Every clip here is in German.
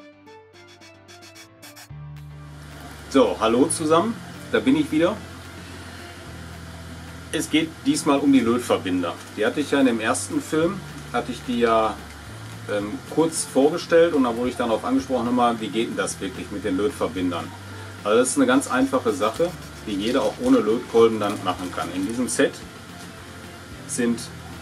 So, hallo zusammen, da bin ich wieder. Es geht diesmal um die Lötverbinder. Die hatte ich ja in dem ersten Film, hatte ich die ja kurz vorgestellt und da wurde ich dann darauf angesprochen, nochmal, wie geht denn das wirklich mit den Lötverbindern. Also das ist eine ganz einfache Sache, die jeder auch ohne Lötkolben dann machen kann. In diesem Set sind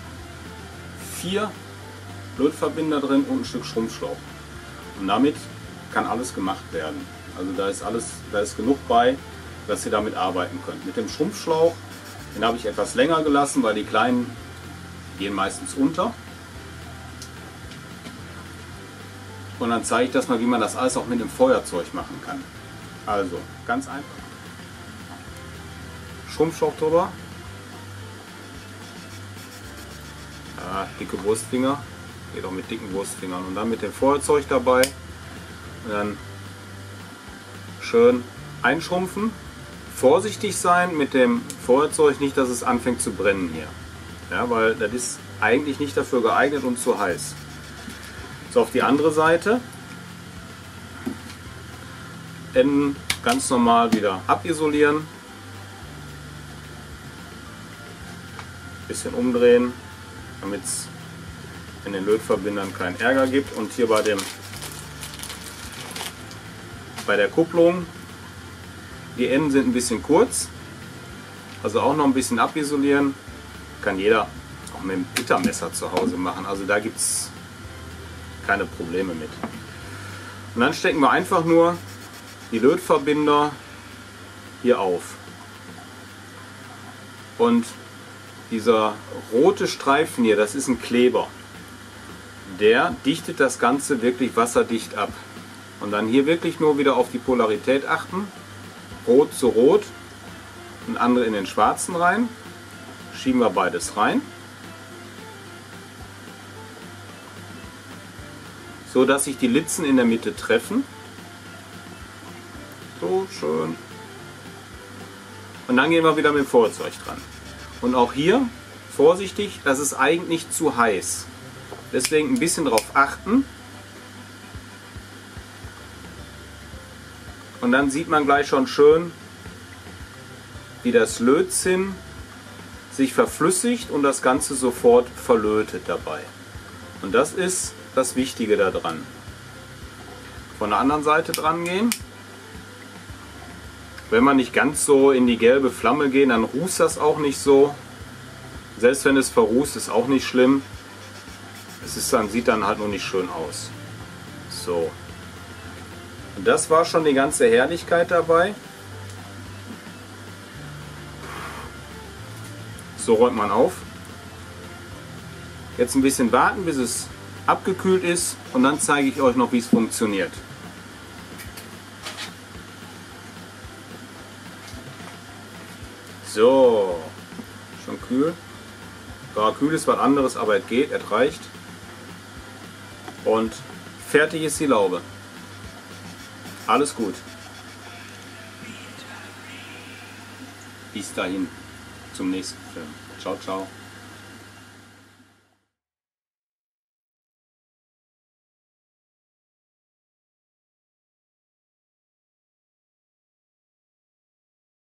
4 Lötverbinder drin und ein Stück Schrumpfschlauch. Und damit kann alles gemacht werden. Also da ist genug bei, dass ihr damit arbeiten könnt. Mit dem Schrumpfschlauch, den habe ich etwas länger gelassen, weil die kleinen gehen meistens unter. Und dann zeige ich das mal, wie man das alles auch mit dem Feuerzeug machen kann. Also, ganz einfach. Schrumpfschlauch drüber. Ja, dicke Wurstfinger. Geht auch mit dicken Wurstfingern. Und dann mit dem Feuerzeug dabei. Und dann schön einschrumpfen. Vorsichtig sein mit dem Feuerzeug, nicht, dass es anfängt zu brennen hier. Ja, weil das ist eigentlich nicht dafür geeignet und zu heiß. So, auf die andere Seite. Enden ganz normal wieder abisolieren. Bisschen umdrehen, damit es in den Lötverbindern keinen Ärger gibt. Und hier bei der Kupplung, die Enden sind ein bisschen kurz, also auch noch ein bisschen abisolieren. Kann jeder auch mit dem Bittermesser zu Hause machen, also da gibt es keine Probleme mit. Und dann stecken wir einfach nur die Lötverbinder hier auf. Und dieser rote Streifen hier, das ist ein Kleber. Der dichtet das Ganze wirklich wasserdicht ab. Und dann hier wirklich nur wieder auf die Polarität achten. Rot zu Rot und andere in den schwarzen rein. Schieben wir beides rein. So dass sich die Litzen in der Mitte treffen. So schön. Und dann gehen wir wieder mit dem Feuerzeug dran. Und auch hier vorsichtig, das ist eigentlich zu heiß. Deswegen ein bisschen darauf achten. Und dann sieht man gleich schon schön, wie das Lötzinn sich verflüssigt und das Ganze sofort verlötet dabei. Und das ist das Wichtige daran. Von der anderen Seite dran gehen. Wenn man nicht ganz so in die gelbe Flamme geht, dann rußt das auch nicht so. Selbst wenn es verrußt, ist auch nicht schlimm. Sieht dann halt nur nicht schön aus. So. Und das war schon die ganze Herrlichkeit dabei. So räumt man auf. Jetzt ein bisschen warten, bis es abgekühlt ist und dann zeige ich euch noch, wie es funktioniert. So, schon kühl. Ja, kühl ist was anderes, aber es geht, es reicht. Und fertig ist die Laube. Alles gut. Bis dahin, zum nächsten Film. Ciao, ciao.